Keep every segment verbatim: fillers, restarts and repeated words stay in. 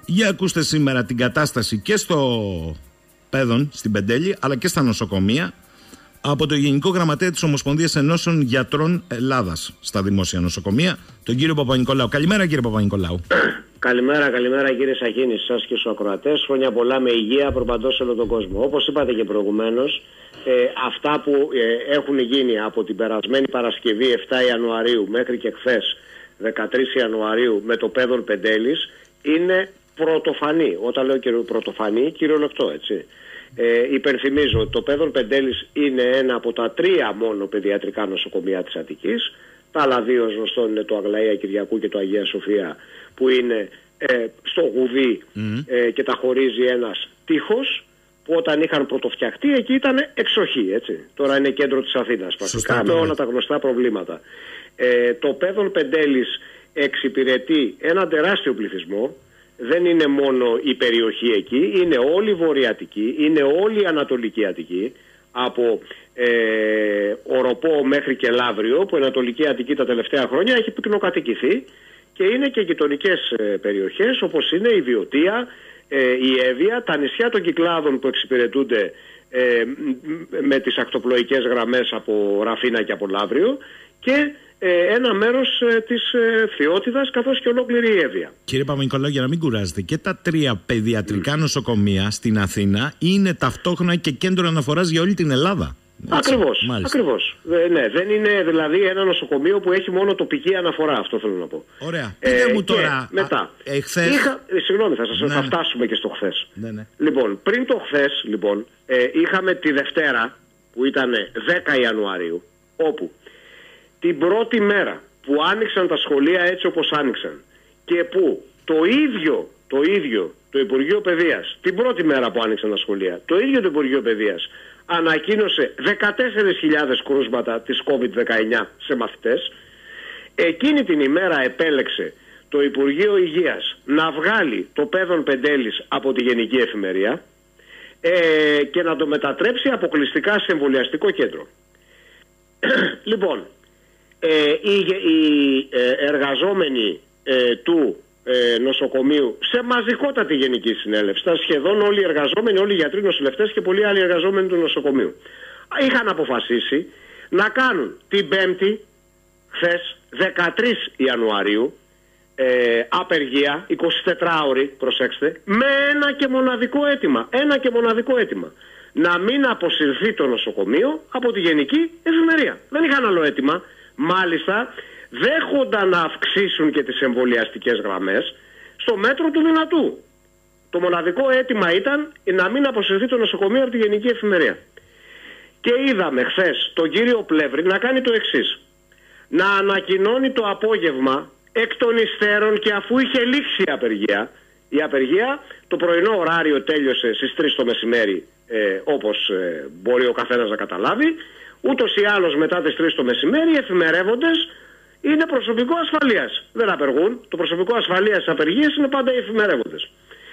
Για ακούστε σήμερα την κατάσταση και στο Πέδον, στην Πεντέλη, αλλά και στα νοσοκομεία από το Γενικό Γραμματέα της Ομοσπονδίας Ενώσεων Γιατρών Ελλάδας στα δημόσια νοσοκομεία, τον κύριο Παπα-Νικολάου. Καλημέρα, κύριε Παπα-Νικολάου. Καλημέρα, καλημέρα κύριε Σαχίνη, σας και στους ακροατές. Χρόνια πολλά με υγεία προπαντός σε όλο τον κόσμο. Όπως είπατε και προηγουμένως, ε, αυτά που ε, έχουν γίνει από την περασμένη Παρασκευή εφτά Ιανουαρίου μέχρι και χθες δεκατρείς Ιανουαρίου με το Πέδον Πεντέλης είναι πρωτοφανή. Όταν λέω κύριο πρωτοφανή, κυριολεκτό, έτσι. Ε, υπενθυμίζω ότι το Πέδον Πεντέλης είναι ένα από τα τρία μόνο παιδιατρικά νοσοκομεία της Αττικής. Τα άλλα δύο γνωστών είναι το Αγλαία Κυριακού και το Αγία Σοφία, που είναι ε, στο Γουδί mm. ε, και τα χωρίζει ένας τείχος, που όταν είχαν πρωτοφτιαχτεί εκεί ήταν εξοχή, έτσι. Τώρα είναι κέντρο της Αθήνας πρακτικά, με όλα τα γνωστά προβλήματα. Ε, το Πέδον Πεντέλης εξυπηρετεί ένα τεράστιο πληθυσμό. Δεν είναι μόνο η περιοχή εκεί, είναι όλη η Βορειατική, είναι όλη η Ανατολική Αττική, από ε, Οροπό μέχρι και Λαύριο, που η Ανατολική Αττική τα τελευταία χρόνια έχει πυκνοκατοικηθεί, και είναι και γειτονικές ε, περιοχές όπως είναι η Βιωτία, ε, η Εύβοια, τα νησιά των Κυκλάδων που εξυπηρετούνται ε, με τις ακτοπλοϊκές γραμμές από Ραφίνα και από Λαύριο, και ε, ένα μέρος ε, της ε, Φθιώτιδας, καθώς και ολόκληρη η Εύβοια. Κύριε Παπα-Νικολάου, για να μην κουράζετε, και τα τρία παιδιατρικά mm. νοσοκομεία στην Αθήνα είναι ταυτόχρονα και κέντρο αναφοράς για όλη την Ελλάδα. Ακριβώς, ακριβώς. Ε, ναι, δεν είναι δηλαδή ένα νοσοκομείο που έχει μόνο τοπική αναφορά, αυτό θέλω να πω. Ωραία. Πείτε ε, μου τώρα. Μετά. Α, εχθές... Είχα, ε, συγγνώμη, θα σας ναι, θα φτάσουμε και στο χθες. Ναι, ναι. Λοιπόν, πριν το χθες, λοιπόν, ε, είχαμε τη Δευτέρα, που ήταν δέκα Ιανουαρίου, όπου την πρώτη μέρα που άνοιξαν τα σχολεία έτσι όπως άνοιξαν, και που το ίδιο, το ίδιο το Υπουργείο Παιδείας, την πρώτη μέρα που άνοιξαν τα σχολεία, το ίδιο το Υπουργείο Παιδείας ανακοίνωσε δεκατέσσερις χιλιάδες κρούσματα της κόβιντ δεκαεννιά σε μαθητές. Εκείνη την ημέρα επέλεξε το Υπουργείο Υγείας να βγάλει το Πέδον Πεντέλης από τη Γενική Εφημερία ε, και να το μετατρέψει αποκλειστικά σε εμβολιαστικό κέντρο. Λοιπόν, ε, οι, οι ε, εργαζόμενοι ε, του ε, νοσοκομείου σε μαζικότατη γενική συνέλευση, ήταν σχεδόν όλοι οι εργαζόμενοι, όλοι οι γιατροί, νοσηλευτές και πολλοί άλλοι εργαζόμενοι του νοσοκομείου, είχαν αποφασίσει να κάνουν την Πέμπτη, χθες δεκατρείς Ιανουαρίου, ε, απεργία εικοσιτετράωρη, προσέξτε, με ένα και μοναδικό αίτημα, ένα και μοναδικό αίτημα, να μην αποσυρθεί το νοσοκομείο από τη Γενική Εφημερία. Δεν είχαν άλλο αίτημα. Μάλιστα δέχονταν να αυξήσουν και τις εμβολιαστικές γραμμές στο μέτρο του δυνατού. Το μοναδικό αίτημα ήταν να μην αποσυρθεί το νοσοκομείο από τη Γενική Εφημερία. Και είδαμε χθες τον κύριο Πλεύρη να κάνει το εξής: να ανακοινώνει το απόγευμα εκ των υστέρων, και αφού είχε λήξει η απεργία, η απεργία το πρωινό ωράριο τέλειωσε στις τρεις το μεσημέρι, ε, όπως ε, μπορεί ο καθένας να καταλάβει. Ούτως ή άλλως μετά τις τρεις το μεσημέρι οι εφημερεύοντες είναι προσωπικό ασφαλείας. Δεν απεργούν. Το προσωπικό ασφαλείας της απεργίας είναι πάντα οι εφημερεύοντες.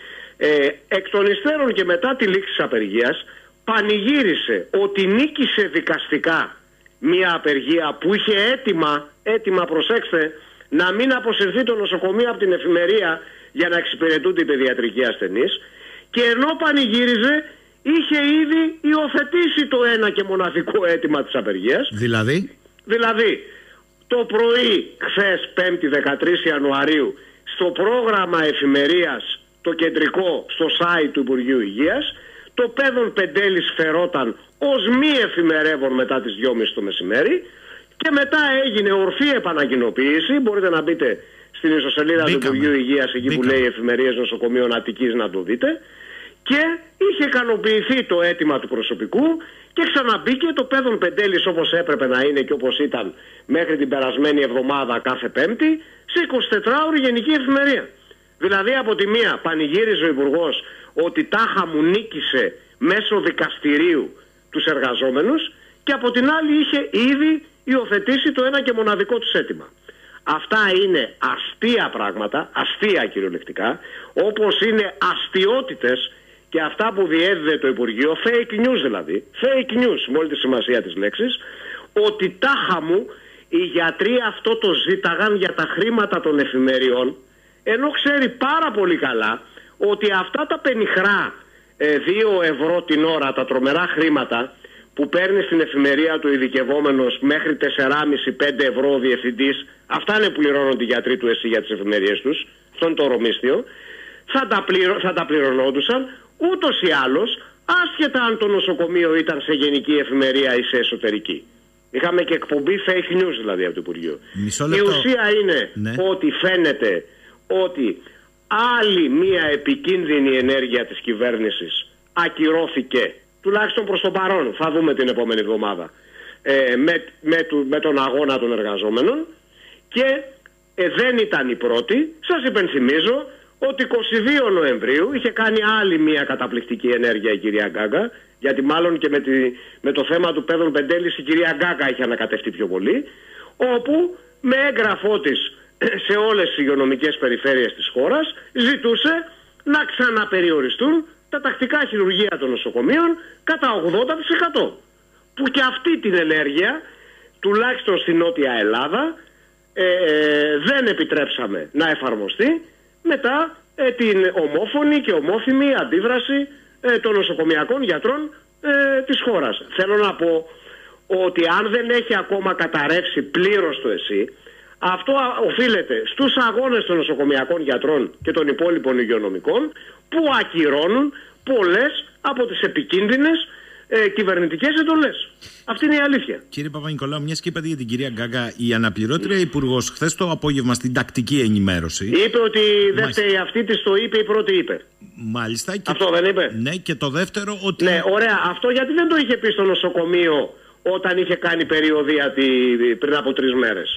Ε, εκ των υστέρων και μετά τη λήξη της απεργίας πανηγύρισε ότι νίκησε δικαστικά μια απεργία που είχε έτοιμα, έτοιμα προσέξτε, να μην αποσυρθεί το νοσοκομείο από την εφημερία για να εξυπηρετούνται οι παιδιατρικοί ασθενείς, και ενώ πανηγύριζε είχε ήδη υιοθετήσει το ένα και μοναδικό αίτημα της απεργίας. Δηλαδή? Δηλαδή, το πρωί χθες Πέμπτη δεκατρείς Ιανουαρίου, στο πρόγραμμα εφημερίας, το κεντρικό, στο site του Υπουργείου Υγείας, το Πέδον Πεντέλης φερόταν ως μη εφημερεύον μετά τις δυόμιση το μεσημέρι, και μετά έγινε ορθή επανακοινοποίηση. Μπορείτε να μπείτε στην ιστοσελίδα του Υπουργείου Υγείας, εκεί Μπήκαμε. που λέει εφημερίες νοσοκομείων Αττικής, να το δείτε. Και είχε ικανοποιηθεί το αίτημα του προσωπικού και ξαναμπήκε το Πέδον Πεντέλης όπως έπρεπε να είναι και όπως ήταν μέχρι την περασμένη εβδομάδα κάθε Πέμπτη, σε εικοσιτετράωρη Γενική Εφημερία. Δηλαδή από τη μία πανηγύριζε ο Υπουργός ότι τάχα μου νίκησε μέσω δικαστηρίου τους εργαζόμενους, και από την άλλη είχε ήδη υιοθετήσει το ένα και μοναδικό τους αίτημα. Αυτά είναι αστεία πράγματα, αστεία κυριολεκτικά, όπως είναι αστιότητες και αυτά που διέδιδε το Υπουργείο, fake news δηλαδή, fake news με όλη τη σημασία της λέξης, ότι τάχα μου οι γιατροί αυτό το ζήταγαν για τα χρήματα των εφημεριών, ενώ ξέρει πάρα πολύ καλά ότι αυτά τα πενιχρά ε, δύο ευρώ την ώρα, τα τρομερά χρήματα που παίρνει στην εφημερία του ειδικευόμενος μέχρι τέσσερα κόμμα πέντε με πέντε ευρώ ο διευθυντής, αυτά είναι που πληρώνονται οι γιατροί του ΕΣΥ για τις εφημερίες τους, αυτό είναι το ορομίσθιο, θα τα, πληρω, θα τα πληρωνόντουσαν ούτως ή άλλως, άσχετα αν το νοσοκομείο ήταν σε γενική εφημερία ή σε εσωτερική. Είχαμε και εκπομπή fake news δηλαδή από το Υπουργείο. Η ουσία είναι ναι. ότι φαίνεται ότι άλλη μία επικίνδυνη ενέργεια της κυβέρνησης ακυρώθηκε, τουλάχιστον προς το παρόν, θα δούμε την επόμενη εβδομάδα, ε, με, με, του, με τον αγώνα των εργαζόμενων, και ε, δεν ήταν η πρώτη. Σας υπενθυμίζω ότι εικοστή δεύτερη Νοεμβρίου είχε κάνει άλλη μία καταπληκτική ενέργεια η κυρία Γκάγκα, γιατί μάλλον και με, τη, με το θέμα του Πέδων Πεντέλης η κυρία Γκάγκα είχε ανακατευτεί πιο πολύ, όπου με έγγραφό της σε όλες τις υγειονομικές περιφέρειες της χώρας ζητούσε να ξαναπεριοριστούν τα τακτικά χειρουργεία των νοσοκομείων κατά ογδόντα τοις εκατό. Που και αυτή την ενέργεια, τουλάχιστον στην Νότια Ελλάδα, ε, δεν επιτρέψαμε να εφαρμοστεί μετά ε, την ομόφωνη και ομόθυμη αντίδραση ε, των νοσοκομιακών γιατρών ε, της χώρας. Θέλω να πω ότι αν δεν έχει ακόμα καταρρεύσει πλήρως το ΕΣΥ, αυτό οφείλεται στους αγώνες των νοσοκομιακών γιατρών και των υπόλοιπων υγειονομικών, που ακυρώνουν πολλές από τις επικίνδυνες ε, κυβερνητικές εντολές. Αυτή είναι η αλήθεια. Κύριε Παπα-Νικολάου, μιας και είπατε για την κυρία Γκάγκα, η αναπληρώτρια υπουργός χθες το απόγευμα στην τακτική ενημέρωση είπε ότι δεν φταίει αυτή, της το είπε, η πρώτη είπε. Μάλιστα. Και... αυτό δεν είπε? Ναι, και το δεύτερο ότι... Ναι, ωραία. Αυτό γιατί δεν το είχε πει στο νοσοκομείο όταν είχε κάνει περιοδία τη, πριν από τρεις μέρες?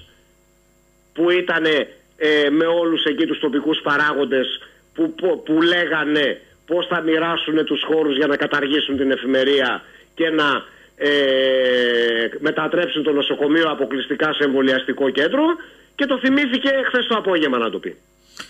Που ήταν ε, με όλους εκεί τους τοπικούς παράγοντες που, που, που λέγανε πώς θα μοιράσουν τους χώρους για να καταργήσουν την εφημερία και να ε, μετατρέψουν το νοσοκομείο αποκλειστικά σε εμβολιαστικό κέντρο, και το θυμήθηκε χθες το απόγευμα να το πει.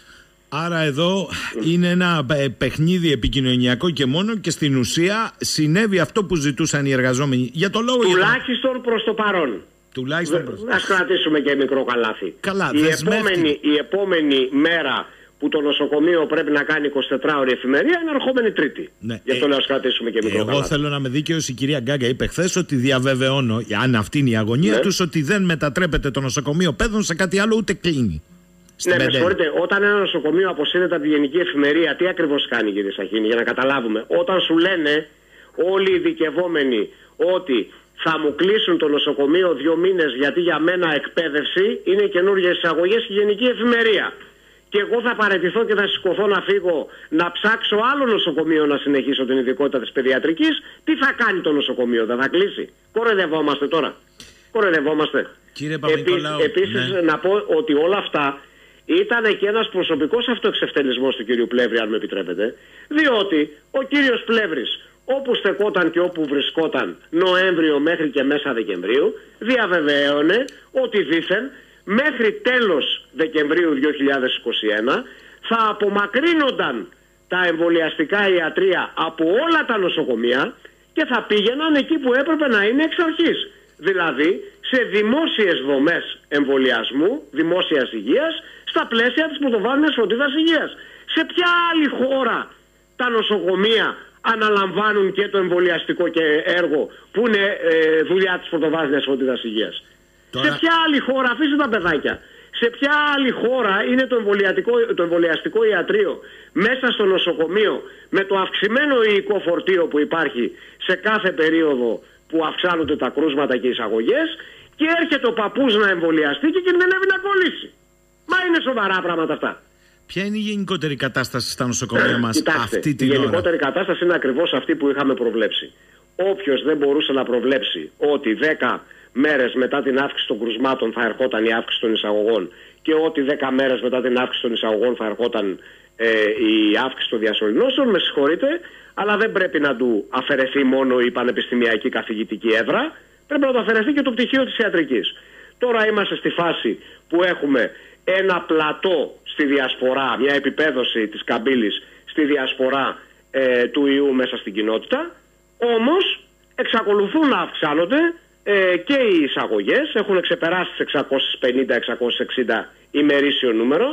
Άρα εδώ είναι ένα παιχνίδι επικοινωνιακό και μόνο, και στην ουσία συνέβη αυτό που ζητούσαν οι εργαζόμενοι. Για το λόγο τουλάχιστον για... προς το παρόν. Τουλάχιστον Ας κρατήσουμε και μικρό καλάθι. Καλά, η, επόμενη, η επόμενη μέρα που το νοσοκομείο πρέπει να κάνει εικοσιτετράωρη εφημερία είναι ερχόμενη Τρίτη. Ναι. Γι' αυτό ε, λέω ας κρατήσουμε και μικρό εγώ καλάθι. θέλω να είμαι δίκαιος. Η κυρία Γκάγκα είπε χθες ότι διαβεβαιώνω, αν αυτή είναι η αγωνία ναι. τους, ότι δεν μετατρέπεται το νοσοκομείο Πέδων σε κάτι άλλο, ούτε κλείνει. Ναι, με συγχωρείτε, όταν ένα νοσοκομείο αποσύρεται από τη γενική εφημερία, τι ακριβώς κάνει, κύριε Σαχίνη, για να καταλάβουμε? Όταν σου λένε όλοι οι ειδικευόμενοι ότι θα μου κλείσουν το νοσοκομείο δύο μήνες γιατί για μένα εκπαίδευση είναι καινούργιες εισαγωγές και γενική εφημερία, και εγώ θα παραιτηθώ και θα σηκωθώ να φύγω να ψάξω άλλο νοσοκομείο να συνεχίσω την ειδικότητα της παιδιατρικής, τι θα κάνει το νοσοκομείο? Δεν θα κλείσει? Κοροϊδευόμαστε τώρα? Κοροϊδευόμαστε. Κύριε Παπα-Νικολάου, επίσης ναι. να πω ότι όλα αυτά ήταν και ένας προσωπικός αυτοεξευτελισμός του κύριου Πλεύρη, αν με επιτρέπετε, διότι ο κύριος Πλεύρης, όπου στεκόταν και όπου βρισκόταν Νοέμβριο μέχρι και μέσα Δεκεμβρίου, διαβεβαίωνε ότι δήθεν μέχρι τέλος Δεκεμβρίου δύο χιλιάδες είκοσι ένα θα απομακρύνονταν τα εμβολιαστικά ιατρεία από όλα τα νοσοκομεία και θα πήγαιναν εκεί που έπρεπε να είναι εξ αρχής. Δηλαδή σε δημόσιες δομές εμβολιασμού, δημόσιας υγείας, στα πλαίσια της πρωτοβάθμιας φροντίδας υγείας. Σε ποια άλλη χώρα τα νοσοκομεία αναλαμβάνουν και το εμβολιαστικό και έργο που είναι ε, δουλειά της πρωτοβάθμιας φροντίδας υγείας? Τώρα... Σε ποια άλλη χώρα, αφήστε τα παιδάκια, σε ποια άλλη χώρα είναι το, το εμβολιαστικό ιατρείο μέσα στο νοσοκομείο με το αυξημένο υλικό φορτίο που υπάρχει σε κάθε περίοδο που αυξάνονται τα κρούσματα και οι εισαγωγές, και έρχεται ο παππούς να εμβολιαστεί και κινδυνεύει να κολλήσει? Μα είναι σοβαρά πράγματα αυτά. Ποια είναι η γενικότερη κατάσταση στα νοσοκομεία μας Κοιτάξτε, αυτή την η ώρα? Η γενικότερη κατάσταση είναι ακριβώς αυτή που είχαμε προβλέψει. Όποιος δεν μπορούσε να προβλέψει ότι δέκα μέρες μετά την αύξηση των κρουσμάτων θα ερχόταν η αύξηση των εισαγωγών, και ότι δέκα μέρες μετά την αύξηση των εισαγωγών θα ερχόταν ε, η αύξηση των διασωληνώσεων, με συγχωρείτε, αλλά δεν πρέπει να του αφαιρεθεί μόνο η πανεπιστημιακή καθηγητική έδρα, πρέπει να του αφαιρεθεί και το πτυχίο της ιατρικής. Τώρα είμαστε στη φάση που έχουμε ένα πλατό στη διασπορά, μια επιπέδωση της καμπύλης στη διασπορά ε, του ιού μέσα στην κοινότητα, όμως εξακολουθούν να αυξάνονται ε, και οι εισαγωγές, έχουν ξεπεράσει τις εξακόσιες πενήντα με εξακόσιες εξήντα ημερήσιο νούμερο,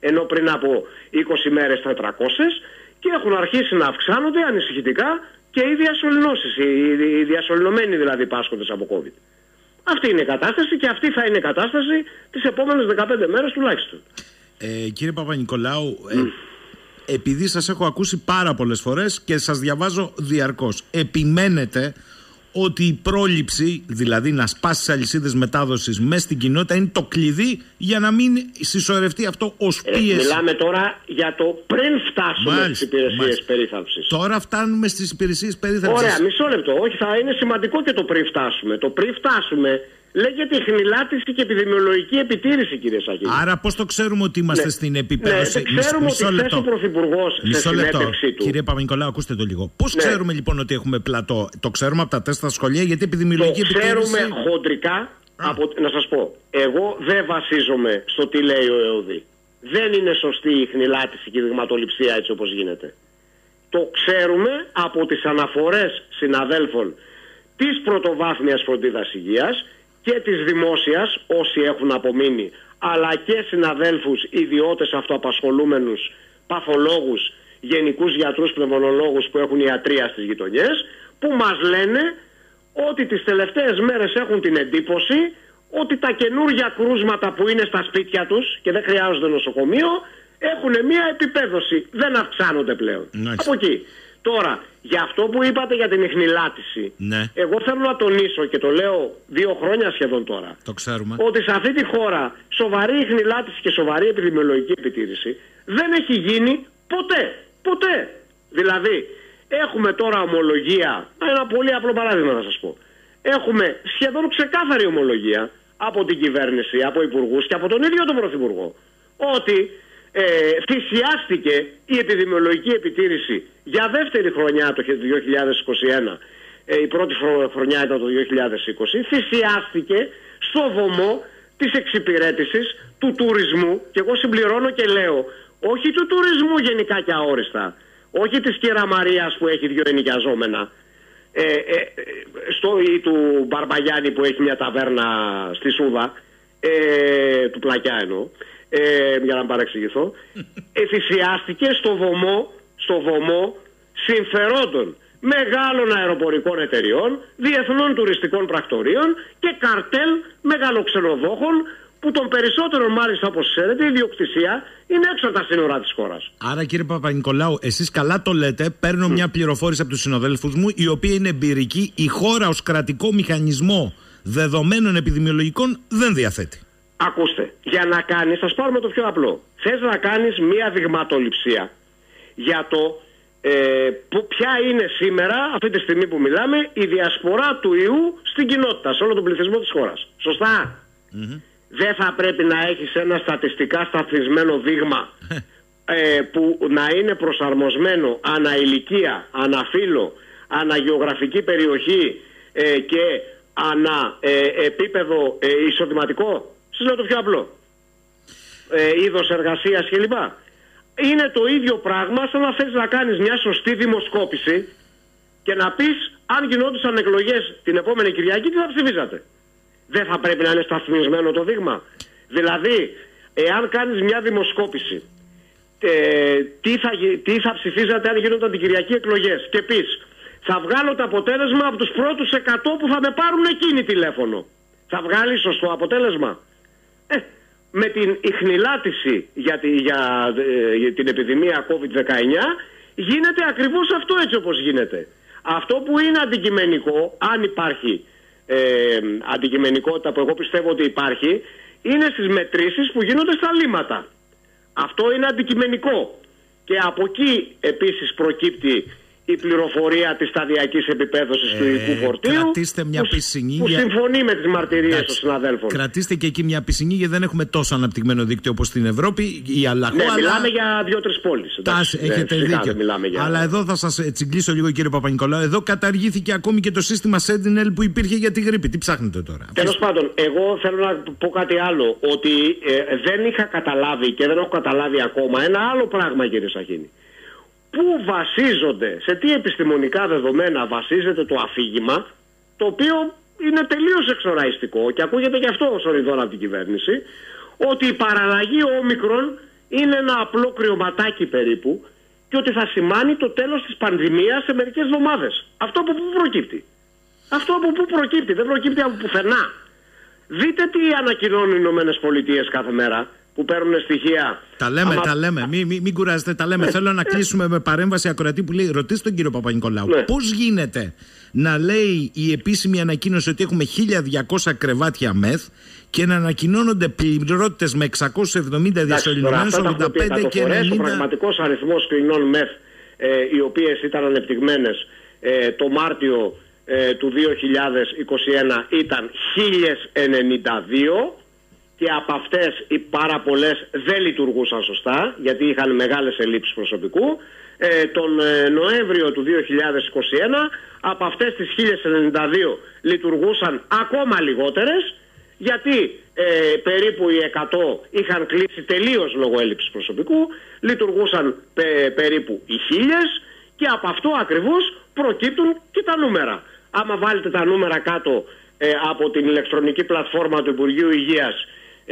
ενώ πριν από είκοσι μέρες τετρακόσιες, και έχουν αρχίσει να αυξάνονται ανησυχητικά και οι διασωληνώσεις, οι, οι διασωληνωμένοι δηλαδή πάσχοντες από COVID. Αυτή είναι η κατάσταση και αυτή θα είναι η κατάσταση τις επόμενες δεκαπέντε μέρες τουλάχιστον. Ε, κύριε Παπα-Νικολάου, ε, mm. επειδή σας έχω ακούσει πάρα πολλές φορές και σας διαβάζω διαρκώς, επιμένετε ότι η πρόληψη, δηλαδή να σπάσει τις αλυσίδες μετάδοσης μέσα στην κοινότητα, είναι το κλειδί για να μην συσσωρευτεί αυτό ως πίεση. Ε, μιλάμε τώρα για το πριν φτάσουμε μάλιστα, στις υπηρεσίες περίθαλψης. Τώρα φτάνουμε στις υπηρεσίες περίθαλψης. Ωραία, μισό λεπτό. Όχι, θα είναι σημαντικό και το πριν φτάσουμε. Το πριν φτάσουμε λέγεται ιχνηλάτηση και επιδημιολογική επιτήρηση, κύριε Σαχίνη. Άρα πώς το ξέρουμε ότι είμαστε ναι. στην επίπεδωση. Ναι, δεν ξέρουμε μισό, ότι χθες ο Πρωθυπουργός σε συνέντευξή του. Κύριε Παπα-Νικολάου, ακούστε το λίγο. Πώς ναι. ξέρουμε λοιπόν ότι έχουμε πλατό? Το ξέρουμε από τα τεστ στα σχολεία, γιατί επιδημιολογική το επιτήρηση. Ξέρουμε χοντρικά. Από, να σας πω, εγώ δεν βασίζομαι στο τι λέει ο ΕΟΔΗ. Δεν είναι σωστή η ιχνηλάτηση και η δειγματοληψία έτσι όπως γίνεται. Το ξέρουμε από τις αναφορές συναδέλφων της πρωτοβάθμιας φροντίδας υγείας και της δημόσιας, όσοι έχουν απομείνει, αλλά και συναδέλφους ιδιώτες αυτοαπασχολούμενους, παθολόγους, γενικούς γιατρούς, πνευμονολόγους που έχουν ιατρία στις γειτονιές, που μας λένε ότι τις τελευταίες μέρες έχουν την εντύπωση ότι τα καινούργια κρούσματα που είναι στα σπίτια τους και δεν χρειάζονται νοσοκομείο έχουν μια επιπέδωση, δεν αυξάνονται πλέον. Nice. Από εκεί. Τώρα, για αυτό που είπατε για την ιχνηλάτηση, ναι. εγώ θέλω να τονίσω και το λέω δύο χρόνια σχεδόν τώρα, το ξέρουμε, ότι σε αυτή τη χώρα σοβαρή ιχνηλάτηση και σοβαρή επιδημιολογική επιτήρηση δεν έχει γίνει ποτέ. Ποτέ. Δηλαδή, έχουμε τώρα ομολογία, ένα πολύ απλό παράδειγμα να σας πω. Έχουμε σχεδόν ξεκάθαρη ομολογία από την κυβέρνηση, από υπουργούς και από τον ίδιο τον Πρωθυπουργό, ότι ε, θυσιάστηκε η επιδημιολογική επιτήρηση για δεύτερη χρονιά το δύο χιλιάδες είκοσι ένα, ε, η πρώτη χρονιά ήταν το δύο χιλιάδες είκοσι, θυσιάστηκε στο βωμό της εξυπηρέτησης του τουρισμού, και εγώ συμπληρώνω και λέω, όχι του τουρισμού γενικά και αόριστα, όχι της Κύρα Μαρίας που έχει δύο ενοικιαζόμενα, ε, ε, στο, ή του Μπαρμπαγιάννη που έχει μια ταβέρνα στη Σούδα, ε, του Πλακιά εννοώ, ε, για να μην παρεξηγηθώ, ε, θυσιάστηκε στο βωμό, στο βωμό συμφερόντων μεγάλων αεροπορικών εταιριών, διεθνών τουριστικών πρακτορείων και καρτέλ μεγαλοξενοδόχων, που τον περισσότερο μάλιστα, όπως ξέρετε, η ιδιοκτησία είναι έξω από τα σύνορα της χώρας. Άρα, κύριε Παπα-Νικολάου, εσείς καλά το λέτε. Παίρνω mm. μια πληροφόρηση από τους συναδέλφους μου, η οποία είναι εμπειρική. Η χώρα ως κρατικό μηχανισμό δεδομένων επιδημιολογικών δεν διαθέτει. Ακούστε, για να κάνεις, θα πάρουμε το πιο απλό. Θες να κάνεις μια δειγματοληψία για το ε, που, ποια είναι σήμερα, αυτή τη στιγμή που μιλάμε, η διασπορά του ιού στην κοινότητα, σε όλο τον πληθυσμό της χώρας. Σωστά? Mm-hmm. Δεν θα πρέπει να έχεις ένα στατιστικά σταθμισμένο δείγμα ε, που να είναι προσαρμοσμένο ανά ηλικία, ανά φύλο, ανά γεωγραφική περιοχή ε, και ανά ε, επίπεδο ε, εισοδηματικό? Σας λέω το πιο απλό. Ε, είδος εργασίας κλπ. Είναι το ίδιο πράγμα σαν να θες να κάνεις μια σωστή δημοσκόπηση και να πεις, αν γινόντουσαν εκλογές την επόμενη Κυριακή, τι θα ψηφίζατε? Δεν θα πρέπει να είναι σταθμισμένο το δείγμα? Δηλαδή, εάν κάνεις μια δημοσκόπηση, ε, τι, θα, τι θα ψηφίζατε αν γίνονταν την Κυριακή εκλογές, και πεις, θα βγάλω το αποτέλεσμα από τους πρώτους εκατό που θα με πάρουν εκείνη τηλέφωνο. Θα βγάλει σωστό αποτέλεσμα? Ε, με την ιχνηλάτηση για, τη, για, ε, για την επιδημία κόβιντ δεκαεννιά γίνεται ακριβώς αυτό, έτσι όπως γίνεται. Αυτό που είναι αντικειμενικό, αν υπάρχει ε, αντικειμενικότητα, που εγώ πιστεύω ότι υπάρχει, είναι στις μετρήσεις που γίνονται στα λίμματα. Αυτό είναι αντικειμενικό. Και από εκεί επίσης προκύπτει η πληροφορία της σταδιακής επιπέδωσης ε, του ειδικού φορτίου, κρατήστε μια που, πισινή, που συμφωνεί με τις μαρτυρίες των συναδέλφων. Κρατήστε και εκεί μια πισινή, γιατί δεν έχουμε τόσο αναπτυγμένο δίκτυο όπως στην Ευρώπη. Η Αλλαχώ, ναι, αλλά... μιλάμε για δύο-τρεις πόλεις. Τάση, έχετε ναι, δίκιο. Για... Αλλά εδώ θα σας τσιγκλίσω λίγο, κύριε Παπα-Νικολάου. Εδώ καταργήθηκε ακόμη και το σύστημα Sentinel που υπήρχε για τη γρίπη. Τι ψάχνετε τώρα? Τέλος πάντων, εγώ θέλω να πω κάτι άλλο. Ότι ε, δεν είχα καταλάβει και δεν έχω καταλάβει ακόμα ένα άλλο πράγμα, κύριε Σαχίνη. Πού βασίζονται, σε τι επιστημονικά δεδομένα βασίζεται το αφήγημα, το οποίο είναι τελείως εξοραϊστικό και ακούγεται και αυτό ως οριδόν από την κυβέρνηση, ότι η παραλλαγή όμικρον είναι ένα απλό κρυωματάκι περίπου και ότι θα σημάνει το τέλος της πανδημίας σε μερικές εβδομάδες. Αυτό από πού προκύπτει? Αυτό από πού προκύπτει? Δεν προκύπτει από πουθενά. Δείτε τι ανακοινώνουν οι Ηνωμένες Πολιτείες κάθε μέρα, που παίρνουν στοιχεία. Τα λέμε, Αμα... τα λέμε. Μην μη, μη κουράζετε, τα λέμε. Θέλω να κλείσουμε με παρέμβαση ακροατή που λέει: ρωτήστε τον κύριο Παπα-Νικολάου, ναι. πώς γίνεται να λέει η επίσημη ανακοίνωση ότι έχουμε χίλια διακόσια κρεβάτια μεθ και να ανακοινώνονται πληρότητες με εξακόσιους εβδομήντα διασωληνωμένους, ογδόντα πέντε και ενενήντα. Ο πραγματικός αριθμός κλινών μεθ, ε, οι οποίες ήταν ανεπτυγμένες ε, το Μάρτιο ε, του δύο χιλιάδες είκοσι ένα ήταν χίλιες ενενήντα δύο. Και από αυτές οι πάρα πολλές δεν λειτουργούσαν σωστά, γιατί είχαν μεγάλες ελλείψεις προσωπικού. Ε, τον ε, Νοέμβριο του δύο χιλιάδες είκοσι ένα από αυτές τις χίλιες ενενήντα δύο λειτουργούσαν ακόμα λιγότερες, γιατί ε, περίπου οι εκατό είχαν κλείσει τελείως λόγω έλλειψης προσωπικού, λειτουργούσαν πε, περίπου οι χίλιες και από αυτό ακριβώς προκύπτουν και τα νούμερα. Άμα βάλετε τα νούμερα κάτω ε, από την ηλεκτρονική πλατφόρμα του Υπουργείου Υγείας,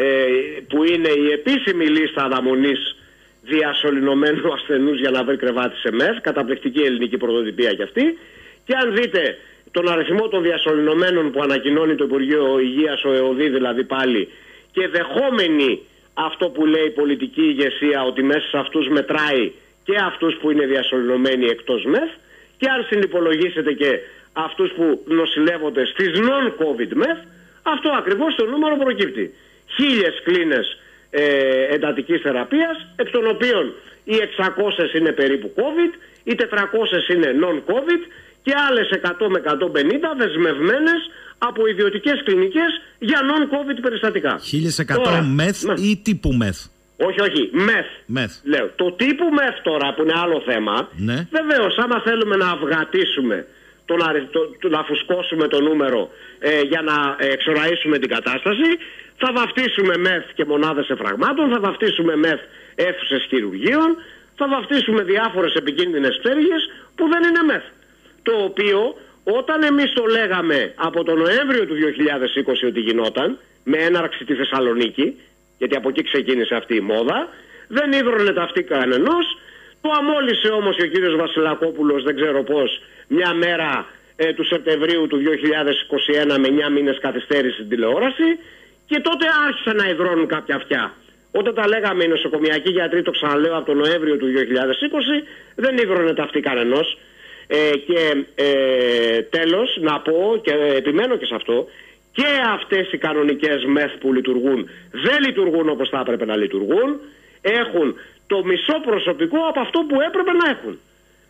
που είναι η επίσημη λίστα αναμονής διασωληνωμένου ασθενούς για να βρει κρεβάτι σε μεθ, καταπληκτική ελληνική πρωτοτυπία κι αυτή, και αν δείτε τον αριθμό των διασωληνωμένων που ανακοινώνει το Υπουργείο Υγείας, ο ΕΟΔΗ δηλαδή πάλι, και δεχόμενοι αυτό που λέει η πολιτική ηγεσία, ότι μέσα σε αυτούς μετράει και αυτούς που είναι διασωληνωμένοι εκτός μεθ, και αν συνυπολογίσετε και αυτούς που νοσηλεύονται στις non-COVID μεθ, αυτό ακριβώς το νούμερο προκύπτει. Χίλιες κλίνες ε, εντατικής θεραπείας, εκ των οποίων οι εξακόσιες είναι περίπου COVID, οι τετρακόσιες είναι non-COVID και άλλες εκατό με εκατόν πενήντα δεσμευμένες από ιδιωτικές κλινικές για non-COVID περιστατικά. χίλια εκατό μεθ ή τύπου μεθ? Όχι, όχι, μεθ. μεθ. Λέω, το τύπου μεθ τώρα που είναι άλλο θέμα, ναι. Βεβαίως άμα θέλουμε να αυγατήσουμε, το να, το, το, να φουσκώσουμε το νούμερο ε, για να ε, εξοραίσουμε την κατάσταση, θα βαφτίσουμε μεθ και μονάδες εφραγμάτων, θα βαφτίσουμε μεθ αίθουσες χειρουργείων, θα βαφτίσουμε διάφορες επικίνδυνες πτέρυγες που δεν είναι μεθ. Το οποίο όταν εμείς το λέγαμε από τον Νοέμβριο του δύο χιλιάδες είκοσι ότι γινόταν, με έναρξη τη Θεσσαλονίκη, γιατί από εκεί ξεκίνησε αυτή η μόδα, δεν ίδρωνε ταυτή κανενός. Το αμόλυσε όμως ο κύριος Βασιλακόπουλος, δεν ξέρω πώς, μια μέρα ε, του Σεπτεμβρίου του δύο χιλιάδες είκοσι ένα με εννιά μήνες καθυστέρηση στην τηλεόραση, και τότε άρχισαν να ιδρώνουν κάποια αυτιά. Όταν τα λέγαμε οι νοσοκομιακοί γιατροί, το ξαναλέω, από τον Νοέμβριο του δύο χιλιάδες είκοσι, δεν ίδρωνε ταυτή κανενός. Ε, και ε, τέλος να πω, και επιμένω και σε αυτό, και αυτές οι κανονικές μεθ που λειτουργούν δεν λειτουργούν όπως θα έπρεπε να λειτουργούν. Έχουν το μισό προσωπικό από αυτό που έπρεπε να έχουν.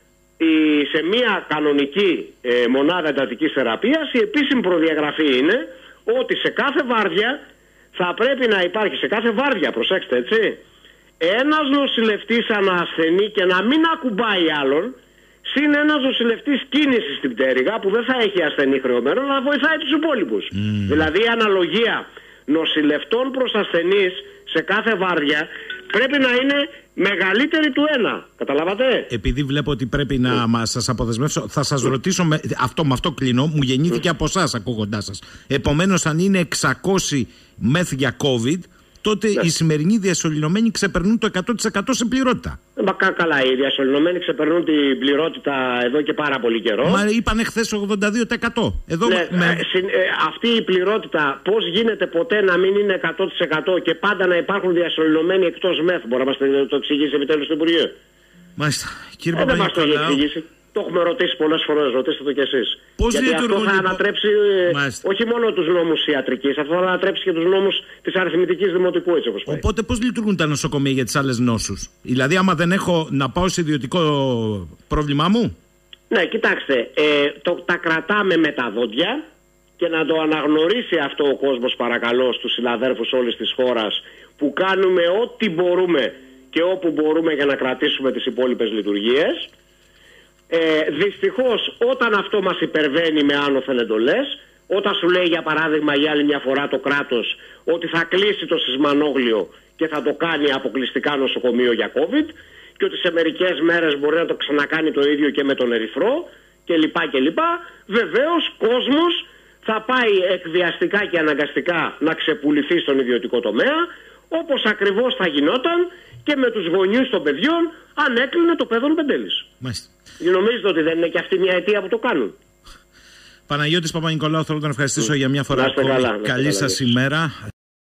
Η, σε μια κανονική ε, μονάδα εντατικής θεραπείας η επίσημη προδιαγραφή είναι ότι σε κάθε βάρδια θα πρέπει να υπάρχει, σε κάθε βάρδια, προσέξτε έτσι, ένας νοσηλευτής ανασθενή και να μην ακουμπάει άλλον, συν ένας νοσηλευτής κίνησης στην πτέρυγα που δεν θα έχει ασθενή χρεωμένο, να βοηθάει τους υπόλοιπους. Mm. Δηλαδή η αναλογία νοσηλευτών προς ασθενείς σε κάθε βάρδια πρέπει να είναι μεγαλύτερη του ένα. Καταλάβατε? Επειδή βλέπω ότι πρέπει να mm. σας αποδεσμεύσω, θα σας ρωτήσω, με, αυτό, με αυτό κλείνω, μου γεννήθηκε mm. από εσάς ακούγοντάς σας. Επομένως, αν είναι εξακόσιοι μεθ για COVID, τότε ναι. οι σημερινοί διασωληνωμένοι ξεπερνούν το εκατό τοις εκατό σε πληρότητα. Μα καλά, οι διασωληνωμένοι ξεπερνούν την πληρότητα εδώ και πάρα πολύ καιρό. Μα είπανε χθες ογδόντα δύο τοις εκατό. Εδώ ναι, με... ε, ε, αυτή η πληρότητα, πώς γίνεται ποτέ να μην είναι εκατό τοις εκατό και πάντα να υπάρχουν διασωληνωμένοι εκτός μεθ? Μπορεί να μας το εξηγήσει επιτέλους το Υπουργείο? Μάλιστα. Κύριε ε, δεν μας το έχει εξηγήσει. Το έχουμε ρωτήσει πολλές φορές, ρωτήστε το κι εσείς. Πώς Γιατί αυτό θα λοιπόν... ανατρέψει ε, όχι μόνο τους νόμους ιατρικής, αυτό θα ανατρέψει και τους νόμους της αριθμητικής δημοτικού, έτσι όπως πάει. Οπότε πώς λειτουργούν τα νοσοκομεία για τις άλλες νόσους? Δηλαδή, άμα δεν έχω να πάω σε ιδιωτικό πρόβλημά μου? Ναι, κοιτάξτε, ε, το, τα κρατάμε με τα δόντια και να το αναγνωρίσει αυτό ο κόσμος, παρακαλώ, στους συναδέρφους όλης της χώρας, που κάνουμε ό,τι μπορούμε και όπου μπορούμε για να κρατήσουμε τις υπόλοιπες λειτουργίες. Ε, δυστυχώς όταν αυτό μας υπερβαίνει με άνωθεν εντολές, όταν σου λέει για παράδειγμα για άλλη μια φορά το κράτος ότι θα κλείσει το Σισμανόγλιο και θα το κάνει αποκλειστικά νοσοκομείο για COVID, και ότι σε μερικές μέρες μπορεί να το ξανακάνει το ίδιο και με τον Ερυθρό κλπ. κλπ. Βεβαίως κόσμος θα πάει εκβιαστικά και αναγκαστικά να ξεπουληθεί στον ιδιωτικό τομέα, όπως ακριβώς θα γινόταν και με τους γονιούς των παιδιών αν έκλεινε το παιδόν Πεντέλης. Μάλιστα. Νομίζετε ότι δεν είναι και αυτή μια αιτία που το κάνουν? Παναγιώτης Παπα-Νικολάου, θέλω να τον ευχαριστήσω για μια φορά ακόμη. Καλή σας ημέρα.